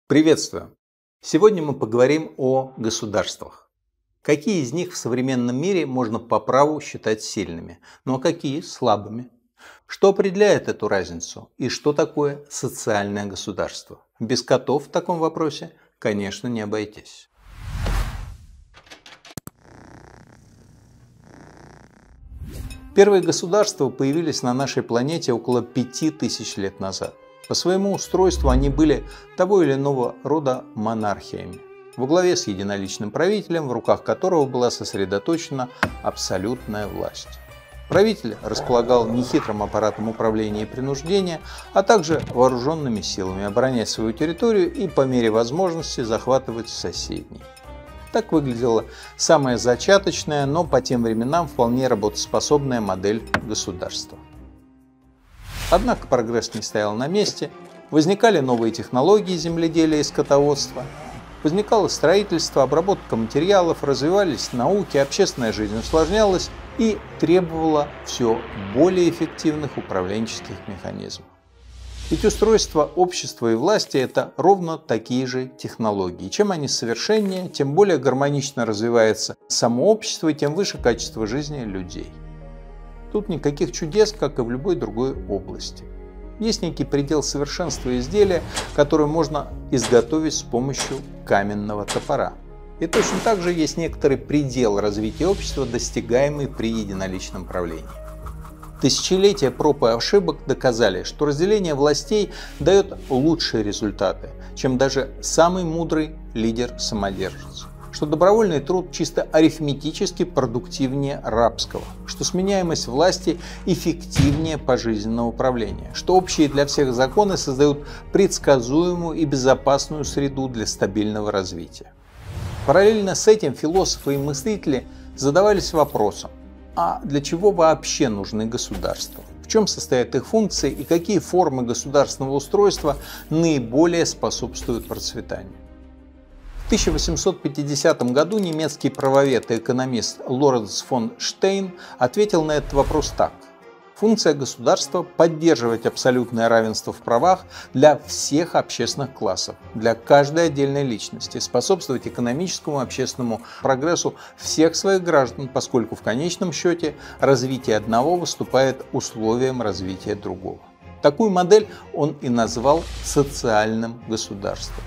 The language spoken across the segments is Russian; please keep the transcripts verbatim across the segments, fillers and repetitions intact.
Приветствую! Сегодня мы поговорим о государствах. Какие из них в современном мире можно по праву считать сильными, ну а какие слабыми? Что определяет эту разницу и что такое социальное государство? Без котов в таком вопросе, конечно, не обойтись. Первые государства появились на нашей планете около пяти тысяч лет назад. По своему устройству они были того или иного рода монархиями, во главе с единоличным правителем, в руках которого была сосредоточена абсолютная власть. Правитель располагал нехитрым аппаратом управления и принуждения, а также вооруженными силами оборонять свою территорию и по мере возможности захватывать соседней. Так выглядела самая зачаточная, но по тем временам вполне работоспособная модель государства. Однако прогресс не стоял на месте, возникали новые технологии земледелия и скотоводства, возникало строительство, обработка материалов, развивались науки, общественная жизнь усложнялась и требовала все более эффективных управленческих механизмов. Ведь устройство общества и власти – это ровно такие же технологии. Чем они совершеннее, тем более гармонично развивается само общество и тем выше качество жизни людей. Тут никаких чудес, как и в любой другой области. Есть некий предел совершенства изделия, которое можно изготовить с помощью каменного топора. И точно так же есть некоторый предел развития общества, достигаемый при единоличном правлении. Тысячелетия проб и ошибок доказали, что разделение властей дает лучшие результаты, чем даже самый мудрый лидер-самодержец. Что добровольный труд чисто арифметически продуктивнее рабского, что сменяемость власти эффективнее пожизненного управления, что общие для всех законы создают предсказуемую и безопасную среду для стабильного развития. Параллельно с этим философы и мыслители задавались вопросом: а для чего вообще нужны государства? В чем состоят их функции и какие формы государственного устройства наиболее способствуют процветанию? В тысяча восемьсот пятидесятом году немецкий правовед и экономист Лоренц фон Штейн ответил на этот вопрос так: функция государства – поддерживать абсолютное равенство в правах для всех общественных классов, для каждой отдельной личности, способствовать экономическому и общественному прогрессу всех своих граждан, поскольку в конечном счете развитие одного выступает условием развития другого. Такую модель он и назвал социальным государством.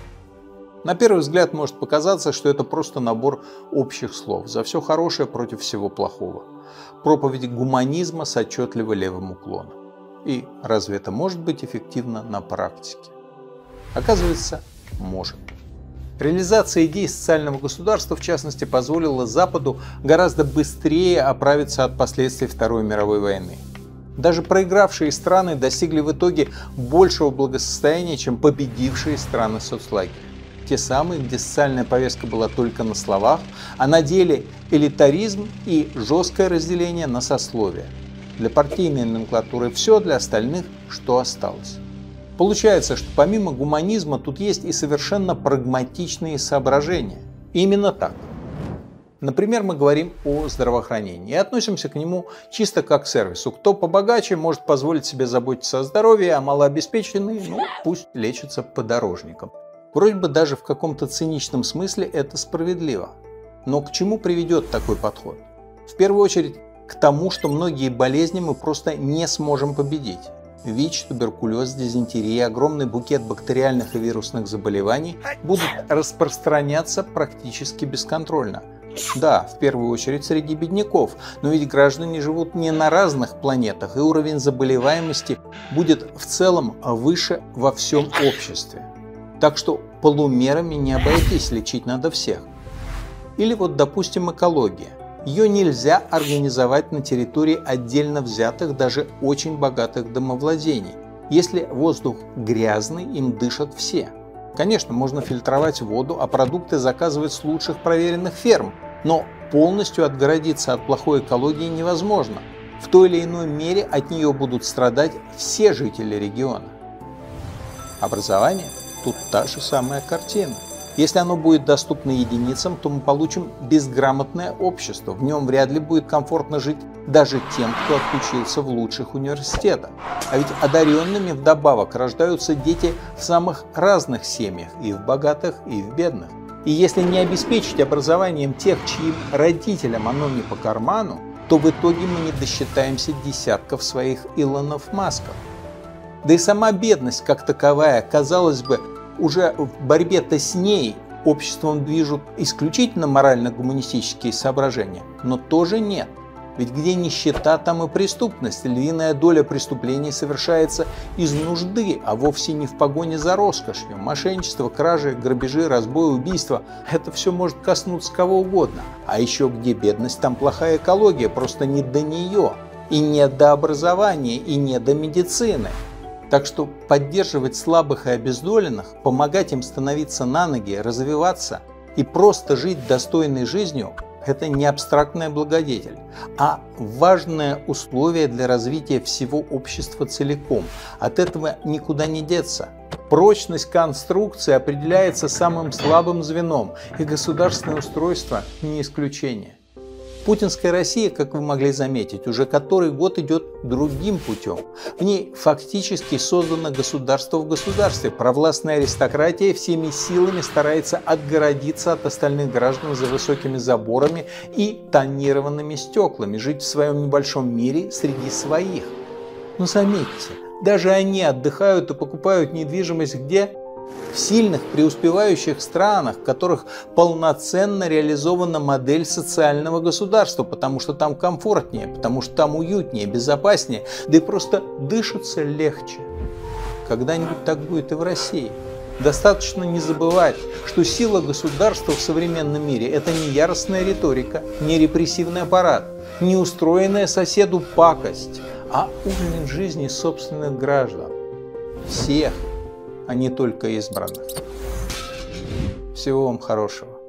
На первый взгляд может показаться, что это просто набор общих слов за все хорошее против всего плохого. Проповедь гуманизма с отчетливо левым уклоном. И разве это может быть эффективно на практике? Оказывается, может. Реализация идей социального государства, в частности, позволила Западу гораздо быстрее оправиться от последствий Второй мировой войны. Даже проигравшие страны достигли в итоге большего благосостояния, чем победившие страны соцлагеря. Те самые, где социальная повестка была только на словах, а на деле элитаризм и жесткое разделение на сословия. Для партийной номенклатуры все, для остальных что осталось. Получается, что помимо гуманизма тут есть и совершенно прагматичные соображения. И именно так. Например, мы говорим о здравоохранении и относимся к нему чисто как к сервису. Кто побогаче может позволить себе заботиться о здоровье, а малообеспеченные, ну, пусть лечатся подорожником. Вроде бы даже в каком-то циничном смысле это справедливо. Но к чему приведет такой подход? В первую очередь к тому, что многие болезни мы просто не сможем победить. ВИЧ, туберкулез, дизентерия, огромный букет бактериальных и вирусных заболеваний будут распространяться практически бесконтрольно. Да, в первую очередь среди бедняков, но ведь граждане живут не на разных планетах, и уровень заболеваемости будет в целом выше во всем обществе. Так что полумерами не обойтись, лечить надо всех. Или вот, допустим, экология. Ее нельзя организовать на территории отдельно взятых, даже очень богатых домовладений. Если воздух грязный, им дышат все. Конечно, можно фильтровать воду, а продукты заказывать с лучших проверенных ферм. Но полностью отгородиться от плохой экологии невозможно. В той или иной мере от нее будут страдать все жители региона. Образование. Тут та же самая картина. Если оно будет доступно единицам, то мы получим безграмотное общество. В нем вряд ли будет комфортно жить даже тем, кто отучился в лучших университетах. А ведь одаренными вдобавок рождаются дети в самых разных семьях, и в богатых, и в бедных. И если не обеспечить образованием тех, чьим родителям оно не по карману, то в итоге мы не досчитаемся десятков своих Илонов Масков. Да и сама бедность как таковая, казалось бы, уже в борьбе-то с ней обществом движут исключительно морально-гуманистические соображения, но тоже нет. Ведь где нищета, там и преступность. Львиная доля преступлений совершается из нужды, а вовсе не в погоне за роскошью. Мошенничество, кражи, грабежи, разбой, убийства – это все может коснуться кого угодно. А еще где бедность, там плохая экология, просто не до нее. И не до образования, и не до медицины. Так что поддерживать слабых и обездоленных, помогать им становиться на ноги, развиваться и просто жить достойной жизнью – это не абстрактная благодетель, а важное условие для развития всего общества целиком. От этого никуда не деться. Прочность конструкции определяется самым слабым звеном, и государственное устройство не исключение. Путинская Россия, как вы могли заметить, уже который год идет другим путем. В ней фактически создано государство в государстве. Провластная аристократия всеми силами старается отгородиться от остальных граждан за высокими заборами и тонированными стеклами, жить в своем небольшом мире среди своих. Но заметьте, даже они отдыхают и покупают недвижимость где? В сильных, преуспевающих странах, в которых полноценно реализована модель социального государства, потому что там комфортнее, потому что там уютнее, безопаснее, да и просто дышится легче. Когда-нибудь так будет и в России. Достаточно не забывать, что сила государства в современном мире – это не яростная риторика, не репрессивный аппарат, не устроенная соседу пакость, а уровень жизни собственных граждан. Всех, а не только избранных. Всего вам хорошего.